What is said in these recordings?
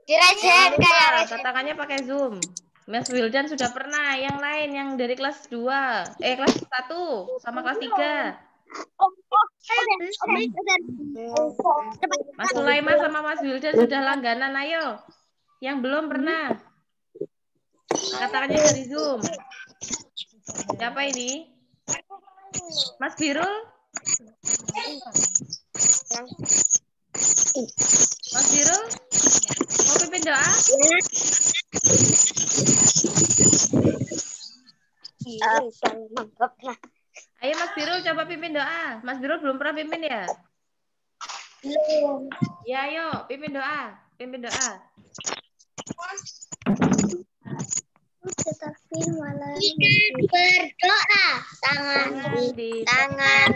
Jangan lupa, katakannya pakai Zoom. Mas Wildan sudah pernah. Yang lain yang dari kelas 2, kelas 1 sama kelas 3. Mas Sulaiman sama Mas Wildan sudah langganan, ayo. Yang belum pernah. Katakannya dari Zoom. Siapa ini? Mas Birul? Mas Birul? Mau pimpin doa? Ayo Mas Birul coba pimpin doa. Mas Birul belum pernah pimpin ya? Belum. Ya ayo pimpin doa. Pimpin doa. Berdoa, tangan di tangan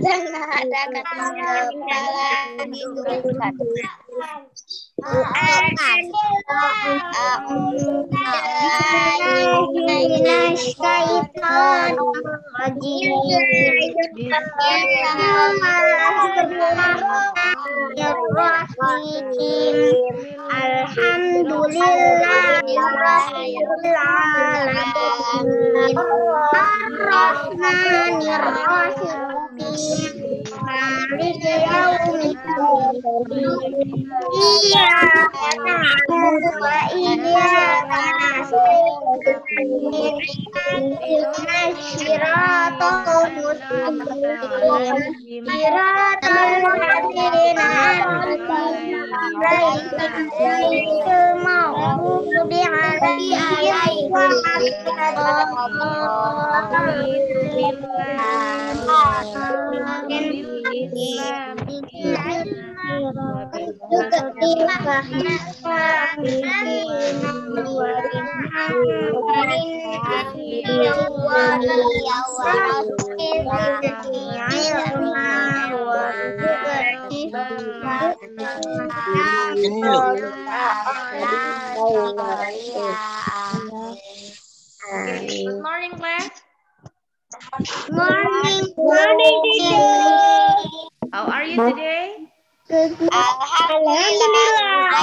Good morning, class. Morning, teacher. How are you today? Alhamdulillah.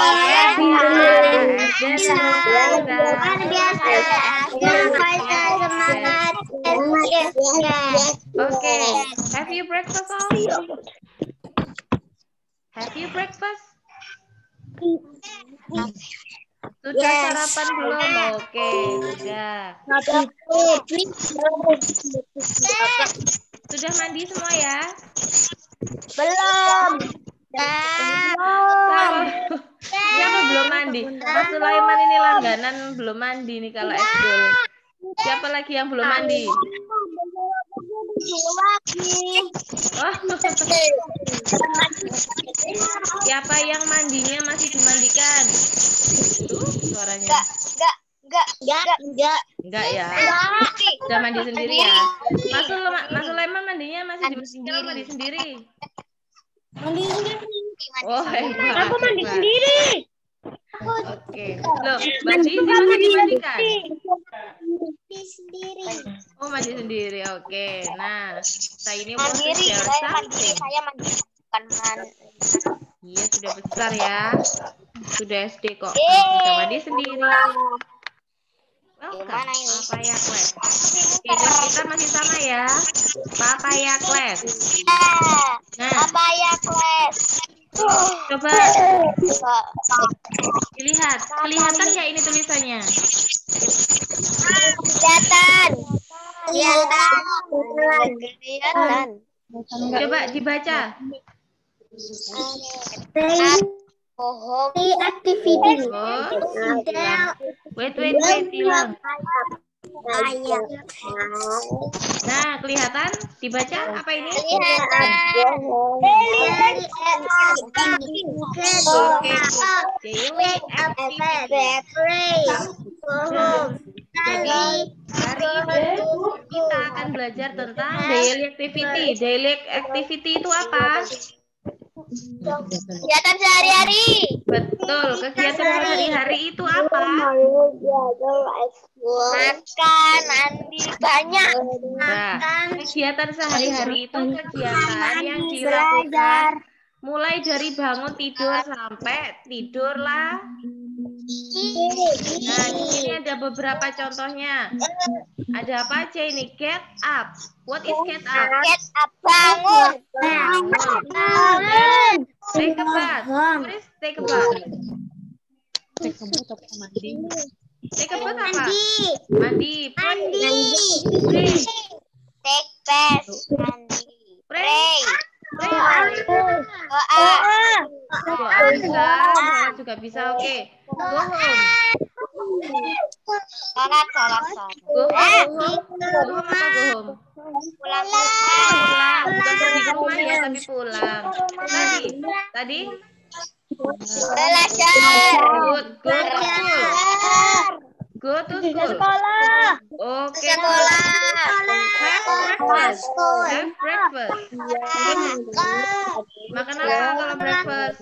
Okay. Have you breakfast all? Have you breakfast? Sudah sarapan belum? Oke, sudah. Sudah mandi semua ya? Belum. Siapa belum mandi? Mas Sulaiman ini langganan belum mandi nih kalau ekskul. Siapa lagi yang belum mandi? Oh. Siapa yang mandinya masih dimandikan? Suaranya. Enggak ya. Sudah mandi sendiri ya. Mas Sulaiman mandinya masih dimandikan, mandi sendiri. Mandi sendiri. Oh, hebat. Aku mandi sendiri. Oke. Loh, Mbak Cici masih dimandikan? Mandi sendiri. Oh, mandi sendiri. Oke. Nah, saya ini Mandiri, saya mandi Iya, sudah besar ya. Sudah SD kok. Sudah mandi sendiri. Gimana ini? Papaya Class. Kelas kita masih sama ya. Papaya Class. Nah, Papaya Class. coba dilihat. Kelihatan nggak ini tulisannya? Kelihatan. Coba dibaca. Activity. Oh, wait, hilang. Nah, kelihatan? Dibaca apa ini? Kelihatan. Oke, daily activity. Jadi hari ini kita akan belajar tentang daily activity. Daily activity itu apa? Kegiatan sehari-hari. Betul, kegiatan sehari-hari itu apa? Makan, mandi, banyak. Nah, kegiatan sehari-hari itu kegiatan yang dilakukan mulai dari bangun tidur sampai tidurlah Nah, di sini ada beberapa contohnya. Ada apa aja ini? Get up. What is get up? Get up, bangun. Bangun. Then take a bath. What is take a bath? Take a bath apa? Mandi. Pray. Take bath. Mandi. Pray. Pray apa? Doa bisa, sholat juga bisa. Oke. Go home. Sholat. Go home. Go home apa go home? Pulang. Pulang. Bukan pergi ke rumah ya, tapi pulang. Tadi? Belajar. Good. Go to school. Go to school. Oke. Sekolah. Have breakfast. Makan apa kalau breakfast?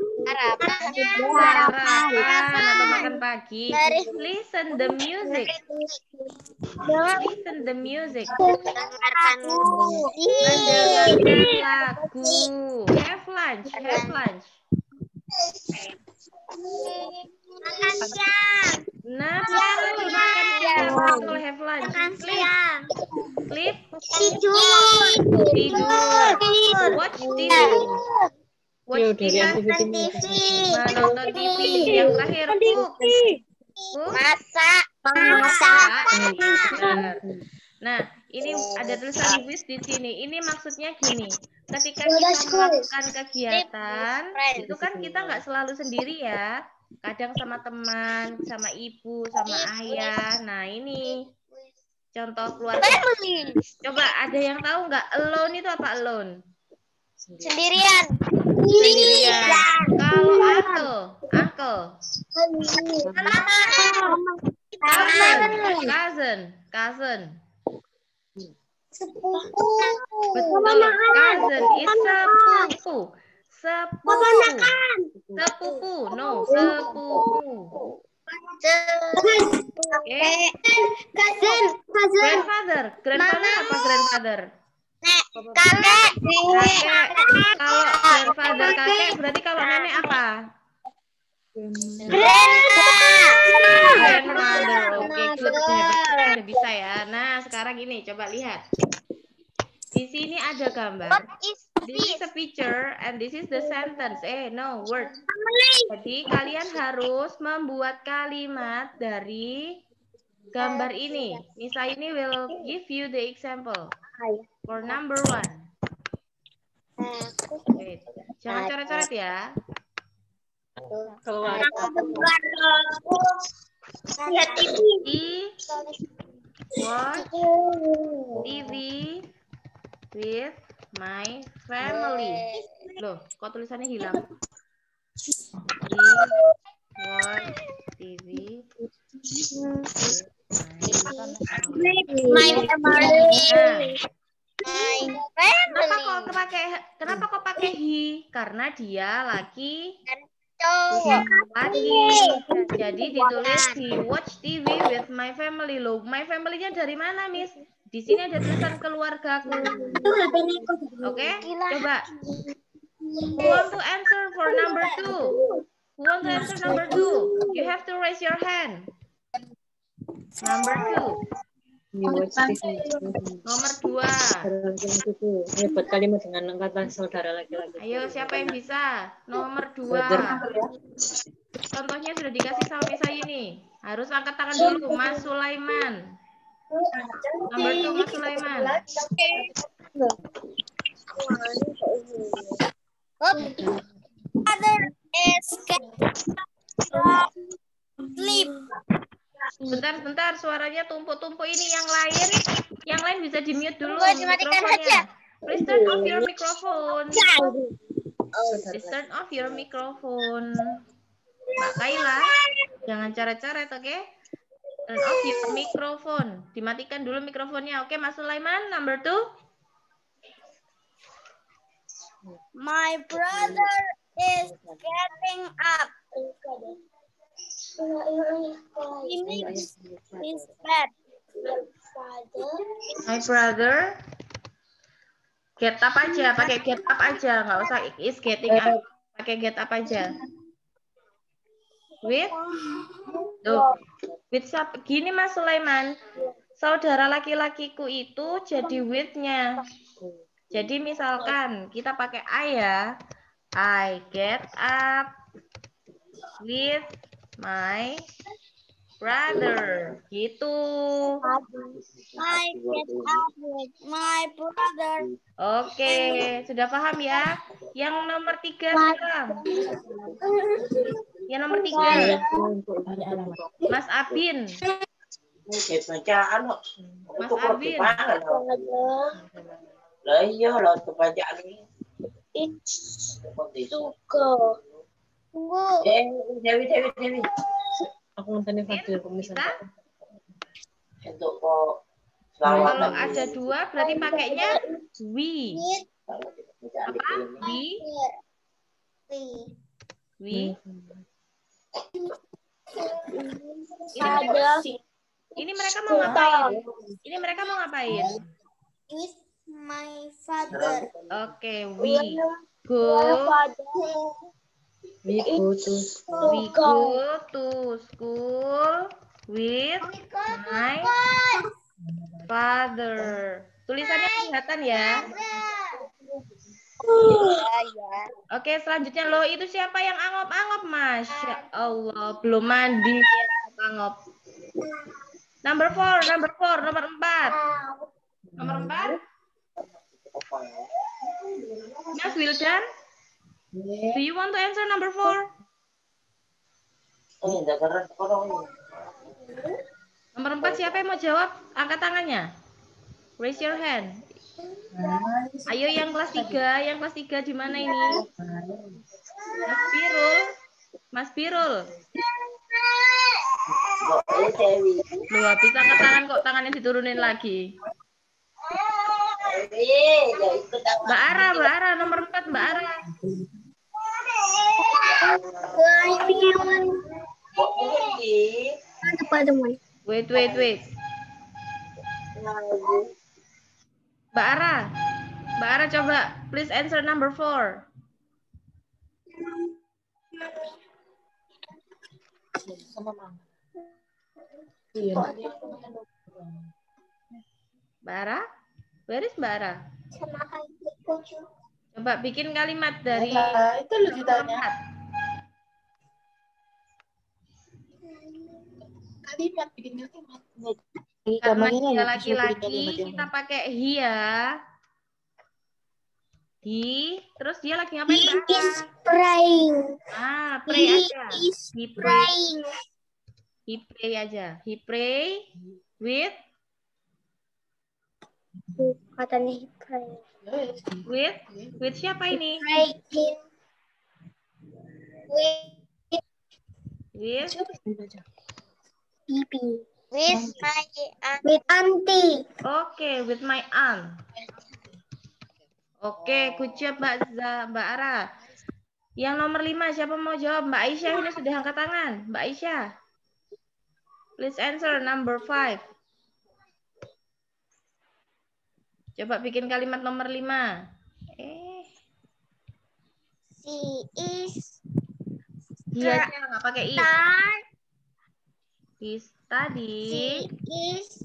Sarapan atau makan pagi. Listen the music. Listen the music. Dengarkan Mendengarkan lagu. Have lunch. Makan siang. Nah, betul. Makan siang. Kalau have lunch. Sleep. Tidur. Watch TV. Watch TV. Menonton TV. Yang terakhir, cook. Masak. Benar. Nah, ini ada tulisan with di sini. Ini maksudnya gini. Ketika kita melakukan kegiatan, itu kan kita nggak selalu sendiri ya. Kadang sama teman, sama ibu, sama ayah. Nah, ini contoh keluarga. Coba ada yang tahu nggak alone itu apa alone? Sendirian. Kalau uncle. Cousin. Betul. Cousin is sepupu. No, sepupu. Okay. Grandfather apa grandfather? Kakek. Kalau grandfather kakek berarti kalau nenek apa? Grandmother. Oke, good. Udah bisa ya. Nah, sekarang ini coba lihat. Di sini ada gambar. This is a picture and this is the sentence. No, word. Jadi kalian harus membuat kalimat dari gambar ini. Nisa ini will give you the example for number 1. Wait. Jangan coret-coret ya. Lihat TV. Watch TV with my family. Loh, kok tulisannya hilang? Watch TV with My family. Kenapa kok pakai he? Karena dia laki. Jadi ditulis he watch TV with my family. Loh, my family-nya dari mana, Miss? Di sini ada tulisan keluargaku. Oke, coba. Who want to answer for number 2? Who want to answer number 2? You have to raise your hand. Number 2. Nomor 2. Buat kalimat dengan kata saudara laki-laki. Ayo, siapa yang bisa? Nomor 2. Contohnya sudah dikasih sama Miss Ayu nih. Harus angkat tangan dulu, Mas Sulaiman. Nomor 2, Mas Sulaiman. Father is sleep. Bentar, suaranya tumpuk-tumpuk ini. Yang lain bisa di-mute dulu Dimatikan mikrofonnya. aja. Please turn off your microphone. Please turn off your microphone. Mbak Kaila, jangan coret-coret, oke? Turn off your microphone. Dimatikan dulu mikrofonnya. Oke, Mas Sulaiman, number 2. My brother is getting up. He makes his bed. My brother get up aja, pakai get up aja, nggak usah is getting up, pakai get up aja. With? Tuh. With siapa? Gini Mas Sulaiman. Saudara laki-lakiku itu jadi with-nya. Jadi misalkan kita pakai I ya. I get up with my brother. Gitu. I get up with my brother. Oke, sudah paham ya? Yang nomor 3 sekarang. Yang nomor 3. Mas Abin. Mas Abin. Tunggu. Dewi. Aku nontonin Fadil Bisa? Untuk Kalau ada 2 berarti pakainya we. Apa? We. Ini mereka mau ngapain? Ini mereka mau ngapain? With my father. Oke, we go. We go to school with my father. Tulisannya kelihatan ya? Oke, selanjutnya lo itu siapa yang angop-angop? Masya Allah, belum mandi angop-angop. Nomor 4. Nomor 4. Nomor 4. Mas Wildan, do you want to answer number 4? Nomor 4 siapa yang mau jawab? Angkat tangannya. Raise your hand. Ayo yang kelas 3. Yang kelas 3 di mana ini? Mas Birul. Loh, habis angkat tangan kok tangannya diturunin lagi. Mbak Ara, nomor 4 Mbak Ara. Wait. Mbak Ara coba please answer number 4. Mbak Ara? Where is Mbak Ara? Coba bikin kalimat dari itu lu ditanya. Bikin kalimat. Karena dia laki-laki, kita pakai he ya. He, terus dia lagi ngapain Mbak Ara? Praying. Pray aja. He praying. He pray aja. He pray with Katanya he praying. With siapa ini? Praying. With Bibi. With auntie. Oke, with my aunt. Oke, good job Mbak Ara. Yang nomor 5 siapa mau jawab? Mbak Aisyah ini sudah angkat tangan. Mbak Aisyah. Please answer number 5. Coba bikin kalimat nomor 5. She is. Dia aja nggak pakai is. He study. She is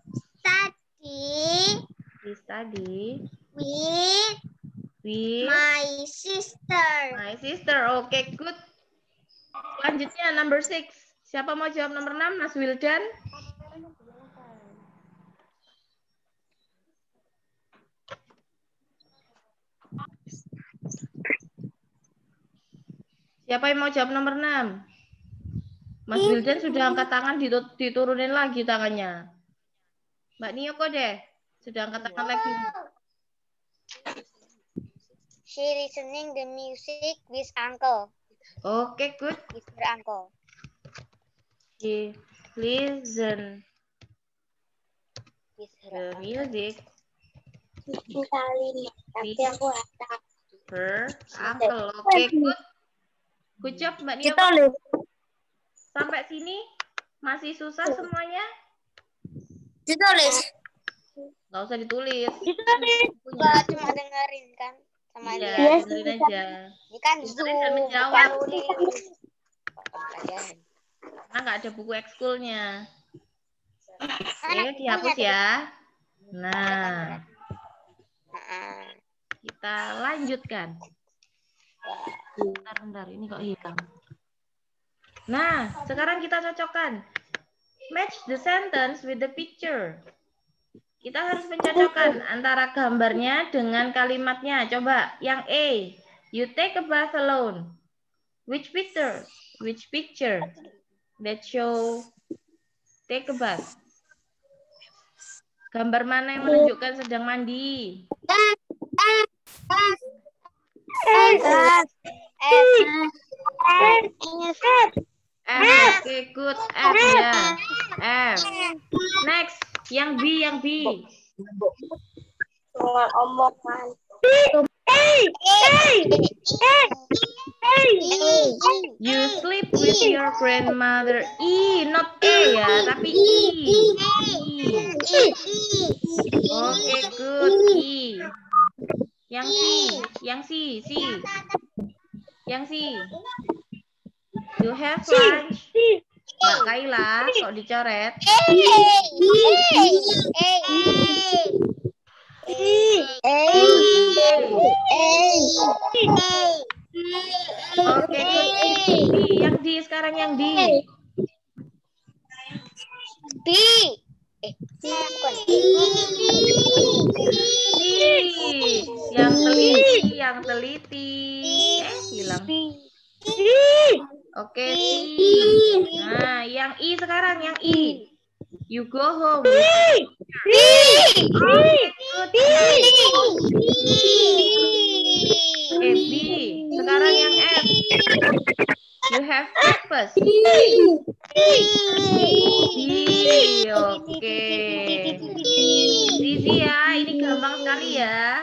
study. With my sister. Oke, good. Selanjutnya number 6. Siapa mau jawab nomor 6? Mas Wildan. Siapa yang mau jawab nomor 6? Mas Wildan sudah angkat tangan, diturunin lagi tangannya. Mbak Niyoko deh, sudah angkat tangan lagi. She listening the music with uncle. Oke, good. With her uncle. She listen With the music. Tapi aku rasa. Her uncle. Oke, good. Good job, Mbak Niyoko. Sampai sini masih susah semuanya? Ditulis. Nggak usah ditulis. Enggak, cuma dengerin kan sama dia. Iya, dengerin aja. Ini kan Zoom. Dengerin dan menjawab. Karena nggak ada buku ekskulnya. Oke, dihapus ya. Nah, kita lanjutkan. Bentar, ini kok hilang. Nah, sekarang kita cocokkan. Match the sentence with the picture. Kita harus mencocokkan antara gambarnya dengan kalimatnya. Coba, yang A. You take a bath alone. Which picture? Which picture that show take a bath? Gambar mana yang menunjukkan sedang mandi? F, oke, good. F ya. F. Next, yang B, yang B. You sleep with your grandmother. E, not A ya, tapi E. Oke, good. E. Yang C, yang C, C. Yang C. You have lunch. Mbak Kaila, kok dicoret? Oke, yang D, sekarang yang D. D. Yang teliti, yang teliti. Hilang. Oke, C. Nah, yang I sekarang, yang I. You go home. B. Sekarang yang F. You have breakfast. Oke. Zizi ya, ini gampang sekali ya.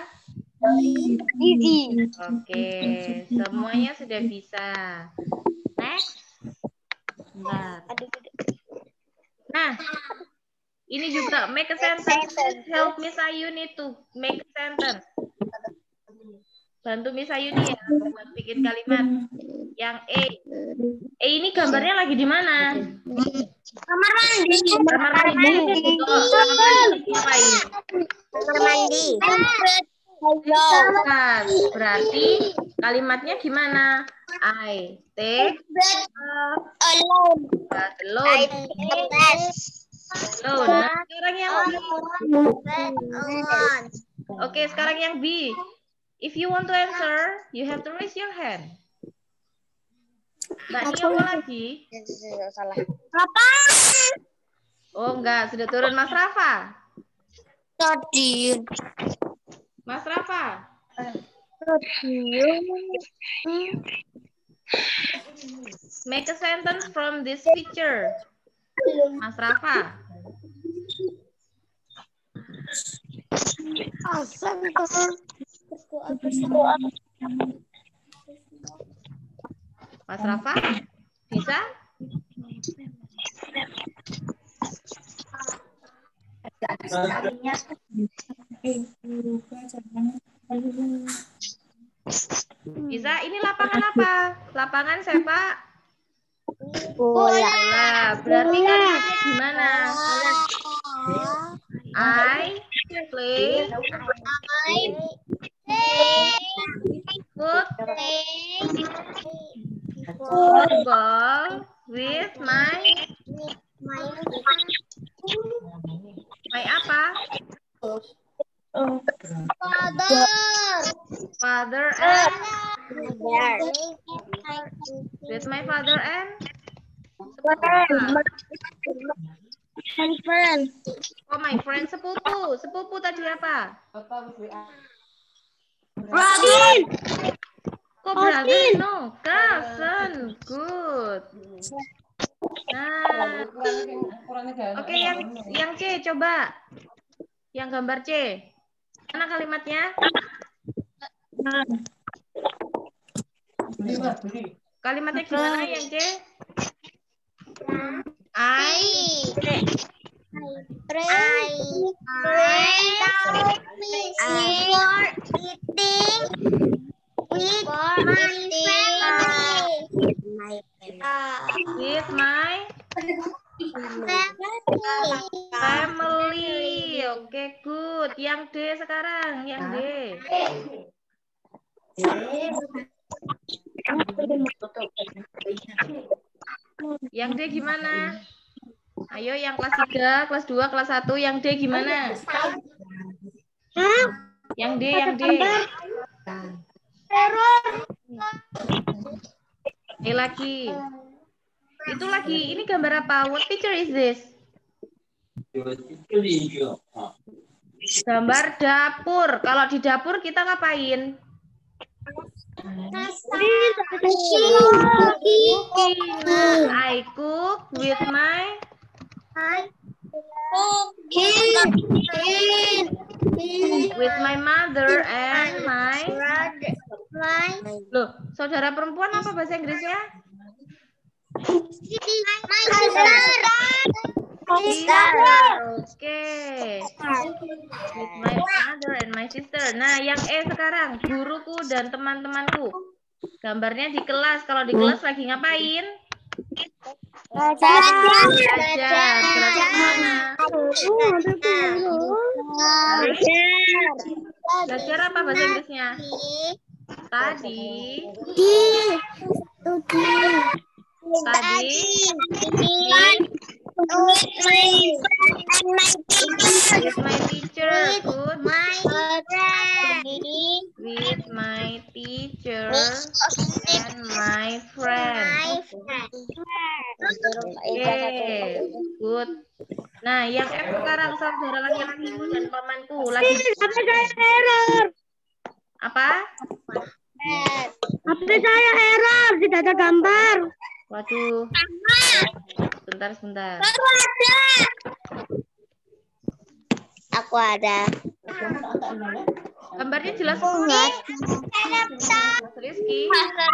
Oke, semuanya sudah bisa. Next. Bentar. Nah, ini juga make a sentence. Help Miss Ayuni to make a sentence. Bantu Miss Ayuni ya buat bikin kalimat. Yang E. E ini gambarnya lagi di mana? Kamar mandi. Kamar mandi. Kamar mandi ngapain? Kamar mandi. Nah, berarti kalimatnya gimana? I take Alone. alone. Nah, sekarang yang B. Oke, sekarang yang B. If you want to answer, you have to raise your hand. Mbak Nio mau lagi? Salah. Oh enggak, sudah turun Mas Rafa. Tadi. Mas Rafa. Make a sentence from this picture. Mas Rafa. Mas Rafa, bisa? Bisa. Ini lapangan apa? Lapangan sepak bola. Berarti kalimatnya gimana? I play football with my apa? Father and with my father and friend. oh my friend sepupu. Sepupu tadi apa? Robin. Kok brother? No, cousin. Good. Nah, oke, yang C coba. Yang gambar C. Mana kalimatnya? Kalimatnya gimana yang C? I my family. Oke, good. Yang D sekarang, yang D. Yang D gimana? Ayo yang kelas 3, kelas 2, kelas 1, yang D gimana? Yang D, yang D. Ini lagi. Itu lagi, ini gambar apa? What picture is this? Gambar dapur. Kalau di dapur kita ngapain? I cook with my mother and my Loh, saudara perempuan apa bahasa Inggrisnya? Oke. With my mother and my sister. Nah, yang E sekarang, guruku dan teman-temanku. Gambarnya di kelas. Kalau di kelas lagi ngapain? Belajar. Belajar mana? Belajar apa bahasa Inggrisnya? Tadi. With my teacher. Good. With my teacher and my friend. Okay, good. Nah, yang F sekarang saudara laki-lakiku dan pamanku lagi. Apa? HP saya error, tidak ada gambar. Waduh. Sebentar. Aku ada. Gambarnya jelas banget. Rizky.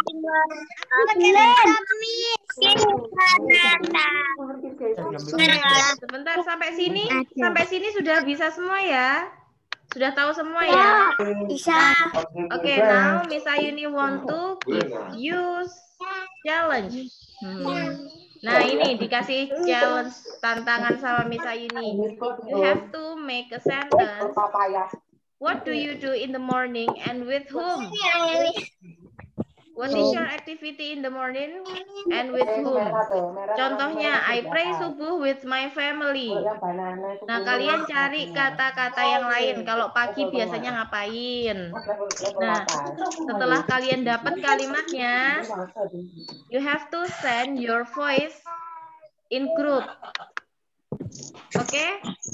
Sebentar, sampai sini sudah bisa semua ya? Sudah tahu semua ya? Bisa. Oke, now Miss Ayuni want to give you challenge. Nah, ini dikasih challenge tantangan sama Miss Ayuni. You have to make a sentence. What do you do in the morning and with whom? What is your activity in the morning and with whom? Contohnya, I pray subuh with my family. Nah, kalian cari kata-kata yang lain. Kalau pagi biasanya ngapain? Nah, setelah kalian dapat kalimatnya, you have to send your voice in group. Oke?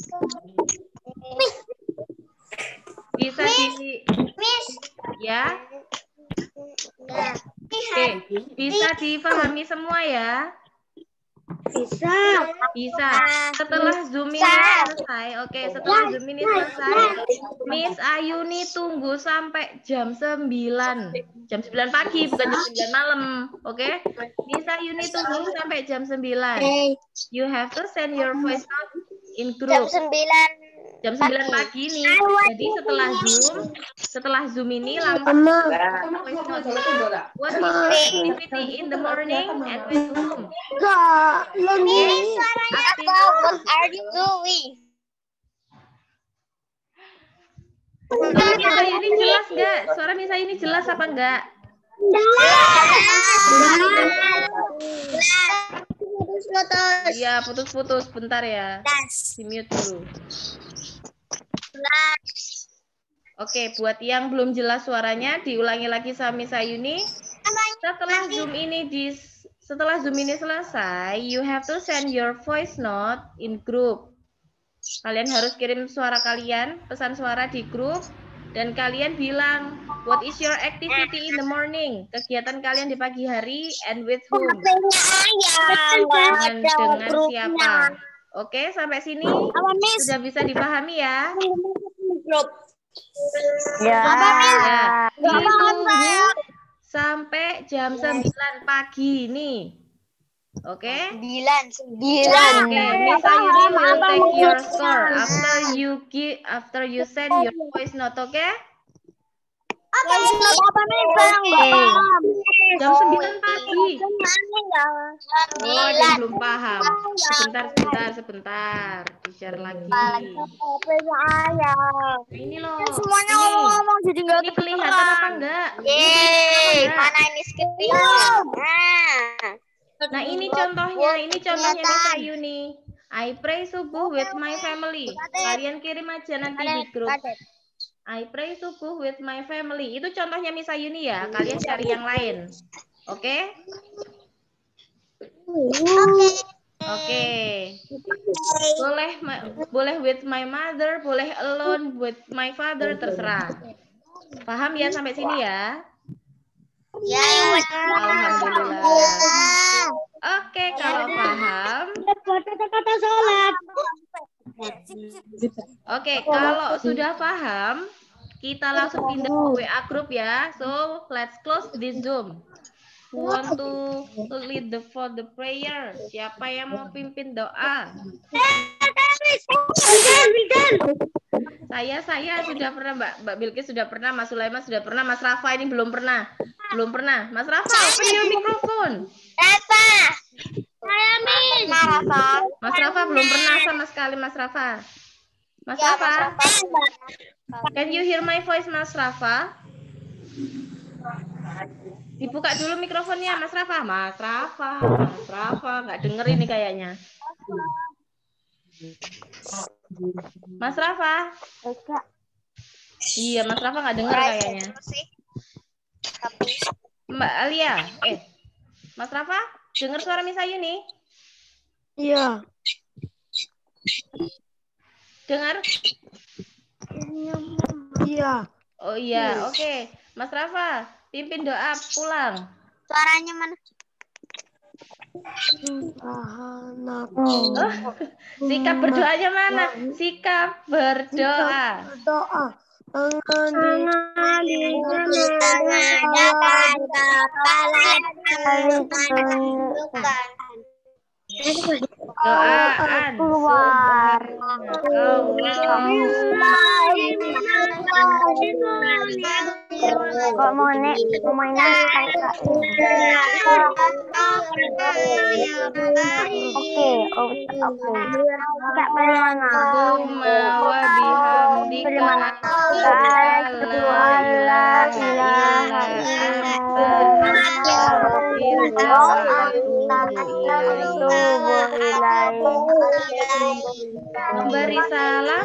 Bisa di... Ya? Oke, bisa dipahami semua ya? Bisa. Setelah Zoom ini selesai, setelah Zoom ini selesai, Miss Ayuni tunggu sampai jam 9. Jam 9 pagi, bukan jam 9 malam. Oke? Miss Ayuni tunggu sampai jam 9. You have to send your voice note in group. Jam 9 pagi nih. Jadi setelah Zoom ini langsung voice note. What is your activity in the morning and with whom? What are you doing? Suara Miss Ayuni jelas nggak? Suara Miss Ayuni jelas apa enggak? Iya, putus-putus. Bentar ya. Di mute dulu. Oke, buat yang belum jelas suaranya, diulangi lagi sama Miss Ayuni. Setelah Zoom ini selesai, you have to send your voice note in group. Kalian harus kirim suara kalian, pesan suara di grup, dan kalian bilang, what is your activity in the morning? Kegiatan kalian di pagi hari, and with whom? Dengan siapa? Oke, sampai sini sudah bisa dipahami ya? Ya. Ditunggu sampai jam 9 pagi ini. Oke? 9. Oke, Miss Ayuni will take your score after you send your voice note, oke? Apa nih? Jam 9 pagi. Oh, ada yang belum paham. Sebentar. Di-share lagi. Ini loh. Semuanya ngomong jadi nggak Ini kelihatan apa enggak? Yeay, mana ini skripnya? Nah, ini contohnya Miss Ayuni. I pray subuh with my family. Kalian kirim aja nanti di grup. I pray subuh with my family. Itu contohnya Miss Ayuni ya. Kalian cari yang lain. Oke? Oke. Boleh with my mother, boleh alone with my father, terserah. Paham ya sampai sini ya? Ya, Alhamdulillah. Oke, kalau paham. Kata-kata sholat. Oke, kalau sudah paham, kita langsung pindah ke WA group ya. So, let's close this Zoom. Who want to lead for the prayer? Siapa yang mau pimpin doa? Saya sudah pernah, Mbak Bilkis sudah pernah, Mas Sulaiman sudah pernah, Mas Rafa ini belum pernah. Mas Rafa, open your microphone. Rafa. Saya Miss. Mas Rafa belum pernah sama sekali, Mas Rafa. Mas Rafa, can you hear my voice, Mas Rafa? Dibuka dulu mikrofonnya, Mas Rafa. Mas Rafa, nggak denger ini kayaknya. Mas Rafa. Iya, Mas Rafa nggak denger kayaknya. Mbak Alia, Mas Rafa, dengar suara Miss Ayuni? Iya. Dengar? Iya. Oh iya, oke. Mas Rafa, pimpin doa pulang. Suaranya mana? Oh, sikap berdoanya mana? Sikap berdoa. Doa. Tangan di Doaan keluar. Kok mau mainan Kak mana? Wa bihamdika memberi salam.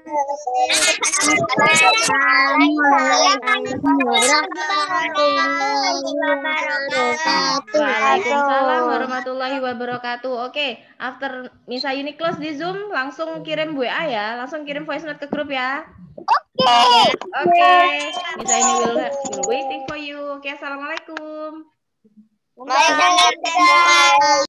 Waalaikumsalam warahmatullahi wabarakatuh. Oke, after Miss Ayuni close di Zoom, langsung kirim WA ya, langsung kirim voice note ke grup ya. Oke. Miss Ayuni will waiting for you. Oke, assalamualaikum. Waalaikumsalam.